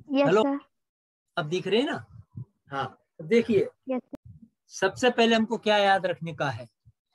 Yes hello, sir. अब दिख रहे हैं ना? हाँ, अब देखिए, यस सर। सबसे पहले हमको क्या याद रखने का है,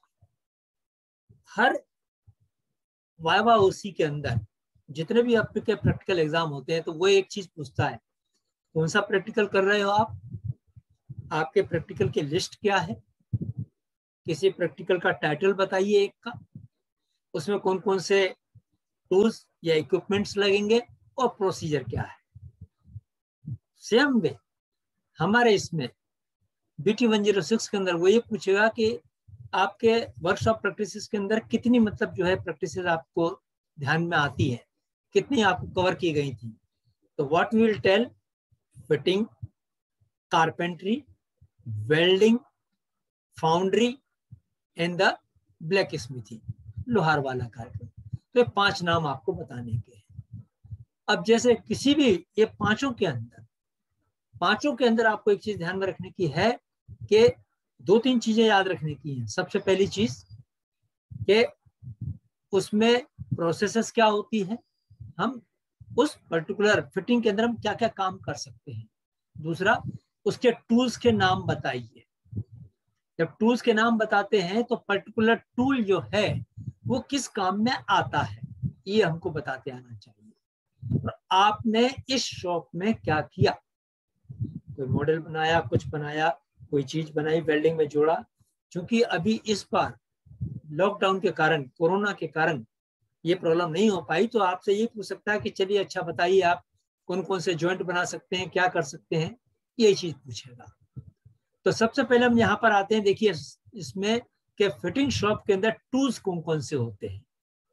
हर वाइवा ओसी के अंदर जितने भी आपके प्रैक्टिकल एग्जाम होते हैं तो वो एक चीज पूछता है, कौन सा प्रैक्टिकल कर रहे हो आप, आपके प्रैक्टिकल की लिस्ट क्या है, किसी प्रैक्टिकल का टाइटल बताइए एक का, उसमें कौन कौन से टूल्स या इक्विपमेंट्स लगेंगे और प्रोसीजर क्या है। सेम वे हमारे इसमें BT 106 के अंदर वो ये पूछेगा कि आपके वर्कशॉप प्रैक्टिसेस के अंदर कितनी मतलब जो है प्रैक्टिसेस आपको ध्यान में आती है, कितनी आपको कवर की गई थी। तो what we will tell, fitting, carpentry, welding, foundry and the black smithy, लोहार वाला कार्यक्रम। तो ये 5 नाम आपको बताने के हैं। अब जैसे किसी भी ये पांचों के अंदर आपको एक चीज ध्यान में रखने की है कि 2-3 चीजें याद रखने की हैं। सबसे पहली चीज कि उसमें प्रोसेसेस क्या होती है, हम उस पर्टिकुलर फिटिंग के अंदर हम क्या क्या काम कर सकते हैं। दूसरा, उसके टूल्स के नाम बताइए। जब टूल्स के नाम बताते हैं तो पर्टिकुलर टूल जो है वो किस काम में आता है, ये हमको बताते आना चाहिए। और आपने इस शॉप में क्या किया, कोई मॉडल बनाया, कुछ बनाया, कोई चीज बनाई, वेल्डिंग में जोड़ा। क्योंकि अभी इस बार लॉकडाउन के कारण, कोरोना के कारण ये प्रॉब्लम नहीं हो पाई, तो आपसे ये पूछ सकता है कि चलिए अच्छा बताइए आप कौन कौन से जॉइंट बना सकते हैं, क्या कर सकते हैं, ये चीज पूछेगा। तो सबसे पहले हम यहाँ पर आते हैं, देखिए इसमें कि फिटिंग शॉप के अंदर टूल्स कौन कौन से होते हैं।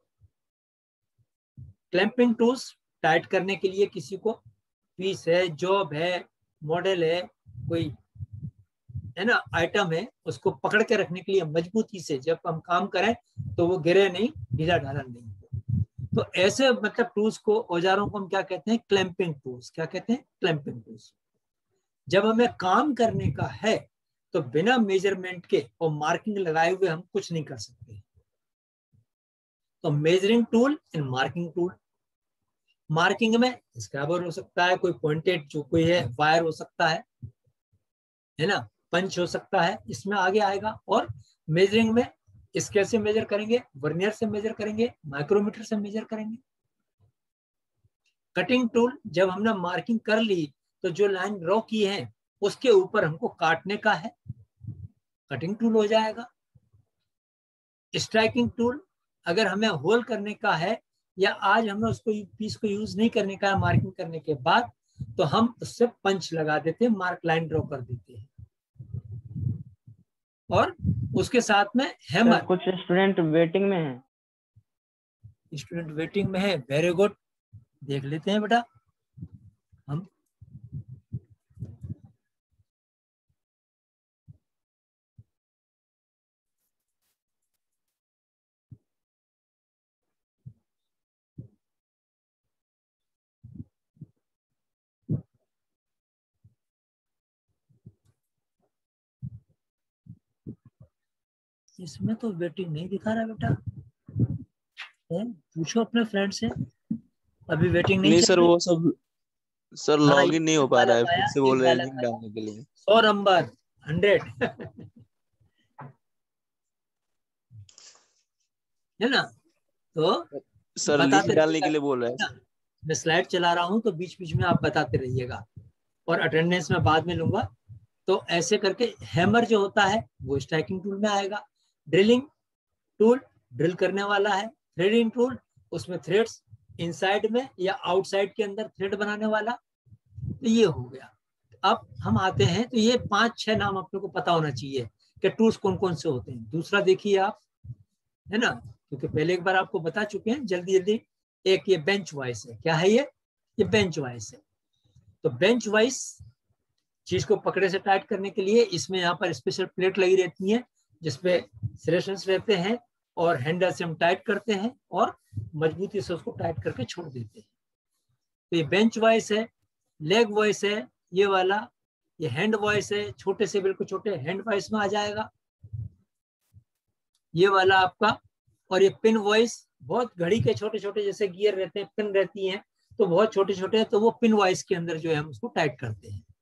क्लैंपिंग टूल्स, टाइट करने के लिए किसी को, पीस है, जॉब है, मॉडल है, कोई है ना आइटम है, उसको पकड़ के रखने के लिए मजबूती से जब हम काम करें तो वो गिरे नहीं, ढीला ढाला नहीं हो। तो ऐसे मतलब टूल्स को, औजारों को हम क्या कहते हैं, क्लैंपिंग टूल्स। क्या कहते हैं? Clamping tools. जब हमें काम करने का है तो बिना मेजरमेंट के और मार्किंग लगाए हुए हम कुछ नहीं कर सकते। तो measuring tool and marking tool. Marking में स्क्रैबर हो सकता है, कोई पॉइंटेड जो कोई है, वायर हो सकता है ना, पंच हो सकता है, इसमें आगे आएगा। और मेजरिंग में स्केल से मेजर करेंगे, वर्नियर से मेजर करेंगे, माइक्रोमीटर से मेजर करेंगे। कटिंग टूल, जब हमने मार्किंग कर ली तो जो लाइन ड्रॉ की है उसके ऊपर हमको काटने का है, कटिंग टूल हो जाएगा। स्ट्राइकिंग टूल, अगर हमें होल करने का है या आज हमें उसको पीस को यूज नहीं करने का है मार्किंग करने के बाद, तो हम उससे पंच लगा देते हैं, मार्क लाइन ड्रॉ कर देते हैं। और उसके साथ में हैमर। सर कुछ स्टूडेंट वेटिंग में है। स्टूडेंट वेटिंग में है, वेरी गुड, देख लेते हैं बेटा हम। इसमें तो वेटिंग नहीं दिखा रहा बेटा, पूछो अपने फ्रेंड से, अभी वेटिंग नहीं चल सर रही। वो सब सर हाँ, लॉग इन नहीं हो पा रहा है, फिर से एक बोल रहे हैं बालक लिंक आया, डालने के लिए। 100 नंबर 100 है ना। तो सर लिंक बताते डालने रहिएगा के लिए बोल रहे ना, हैं। मैं स्लाइड चला रहा हूँ तो बीच बीच में आप बताते रहिएगा, और अटेंडेंस में बाद में लूंगा। तो ऐसे करके हैमर जो होता है वो स्ट्राइकिंग टूल में आएगा। ड्रिलिंग टूल, ड्रिल करने वाला है। थ्रेडिंग टूल, उसमें थ्रेड्स इनसाइड में या आउटसाइड के अंदर थ्रेड बनाने वाला। तो ये हो गया। अब हम आते हैं, तो ये 5-6 नाम अपने को पता होना चाहिए कि टूल्स कौन कौन से होते हैं। दूसरा देखिए आप, है ना, क्योंकि पहले एक बार आपको बता चुके हैं, जल्दी जल्दी। एक ये बेंच वाइस है, क्या है ये बेंच वाइस है। तो बेंच वाइस चीज को पकड़े से टाइट करने के लिए इसमें यहाँ पर स्पेशल प्लेट लगी रहती है जिसपे सिलेक्शंस रहते हैं, और हैंडल से हम टाइट करते हैं और मजबूती से उसको टाइट करके छोड़ देते हैं। तो ये बेंच वाइस है। लेग वॉइस है ये वाला, ये हैंड वॉइस है, छोटे से बिल्कुल छोटे हैंड वॉइस में आ जाएगा ये वाला आपका। और ये पिन वॉइस, बहुत घड़ी के छोटे छोटे जैसे गियर रहते हैं, पिन रहती हैं, तो बहुत छोटे छोटे हैं, तो वो पिन वाइज के अंदर जो है हम उसको टाइप करते हैं।